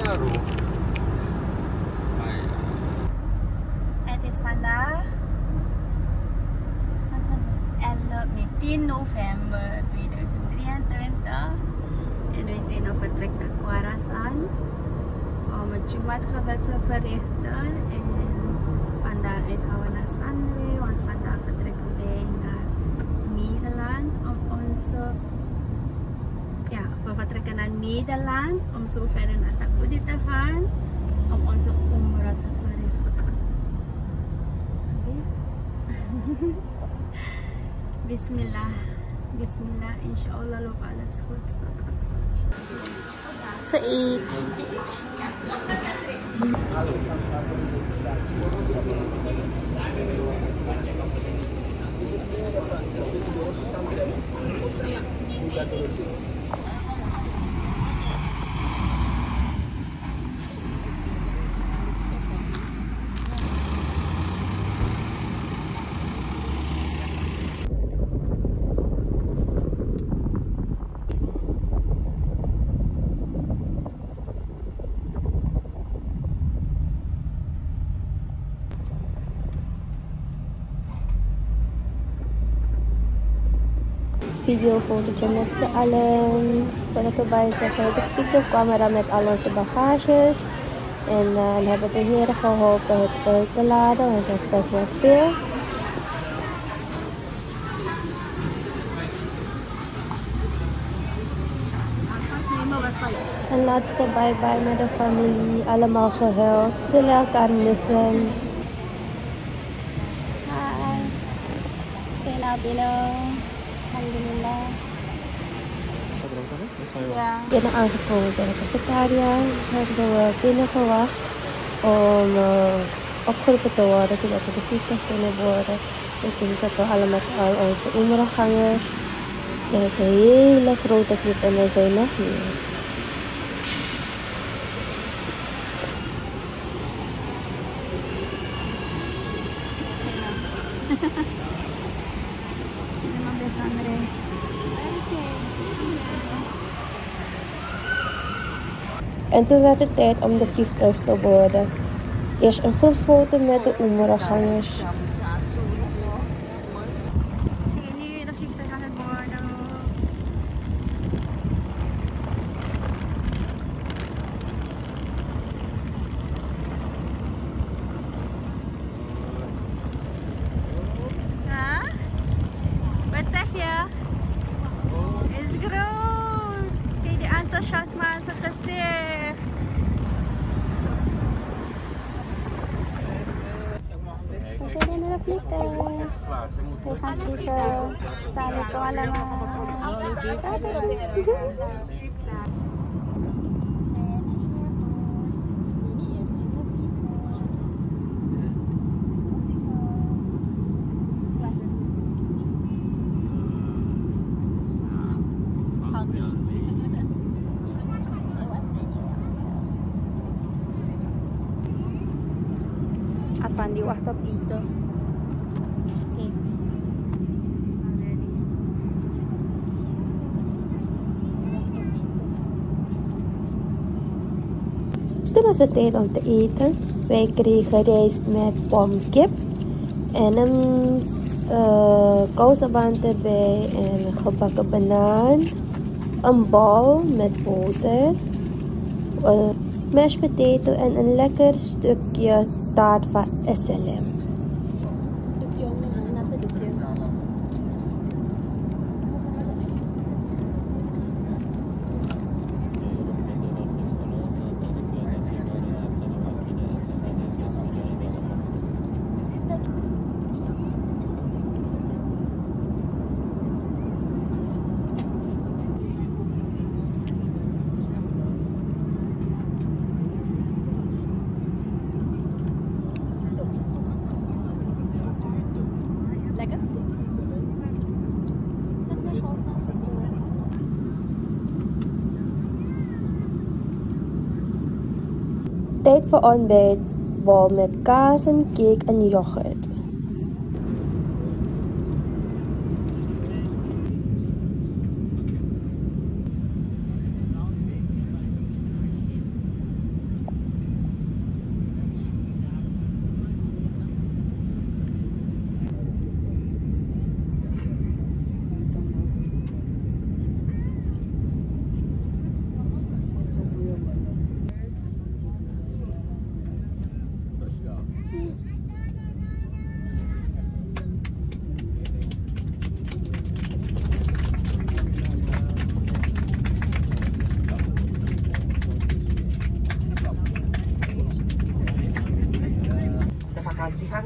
baru. Het is vandaag 10 november 2023 en wij zijn op vertrek naar Khorasan om het Jumat-gebed te verrichten en van daaruit gaan we naar Sandre, want vandaag vertrekken wij naar Nederland om onze we vertrekken naar Nederland om zo verder naar Saudi te gaan om onze Umrah te verrichten. Bismillah, Bismillah, inshallah loopt alles goed. Said. Videofotootje met z'n allen. Voordat we bij zeggen, de pick-up-camera met al onze bagages. En dan hebben de heren geholpen het uit te laden, want het is best wel veel. En laatste bye-bye met de familie. Allemaal gehuild. Zullen elkaar missen. Hi. Zijn nou binnen. Alhamdulillah. Ja. Binnen aangekomen bij de cafetaria. Hebben we binnen gewacht om opgeroepen te worden zodat we de vliegtuig kunnen worden. Intussen zetten we allemaal al onze Umrah-gangers. Er is een hele grote groep en er zijn nog meer. En toen werd het tijd om de vliegtuig te boorden. Eerst een groepsfoto met de Umrah-gangers. Zie je nu de vliegtuig aan het boorden? Ja? Wat zeg je? Is groot! Kijk die enthousiasme aan zijn gezicht. We zijn in de vliegtuig. We gaan vliegen. Assalamualaikum allemaal. Afandi wacht op eten. Toen was het tijd om te eten. Wij kregen rijst met pomkip en een kousenband erbij en een gebakken banaan, een bal met boter, mashed potato en een lekker stukje taart van SLM. Tijd voor ontbijt, bol met kaas en cake en yoghurt.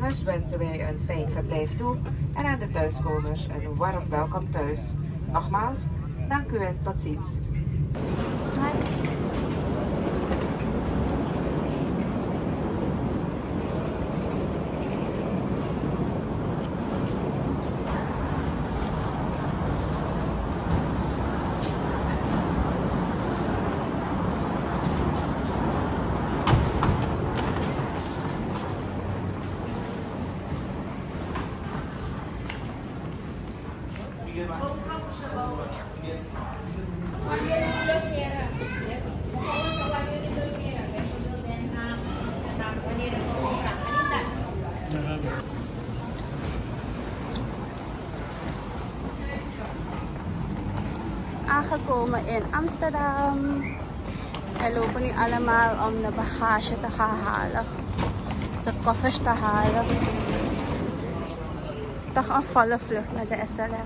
reizigers wensen wij een fijn verblijf toe en aan de thuiskomers een warm welkom thuis. Nogmaals, dank u en tot ziens. Aangekomen in Amsterdam. We lopen nu allemaal om de bagage te gaan halen. Zijn koffers te halen. Toch een volle vlucht naar de SLM.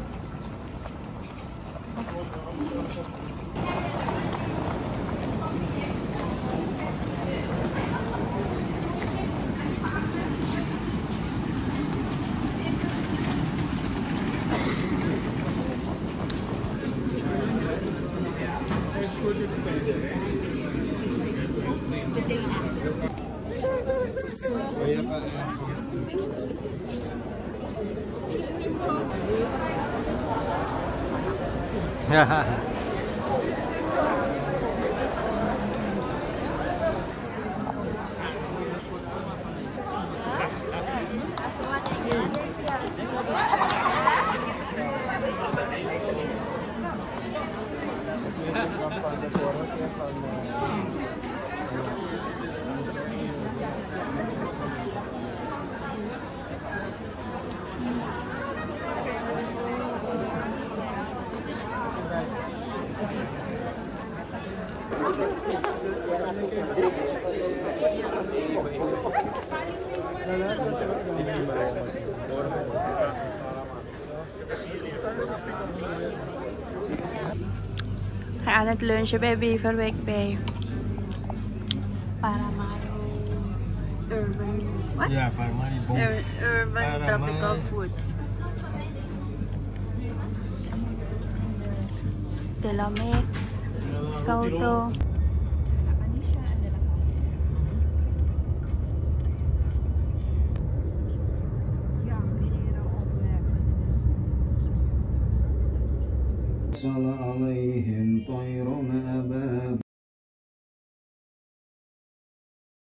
Ga aan het lunchen bij Beverwijk bij Paramaro's Urban. What? Ja, Paramaribo. Urban Tropical Foods. Telamix, Soto. عليهم طير أبابيل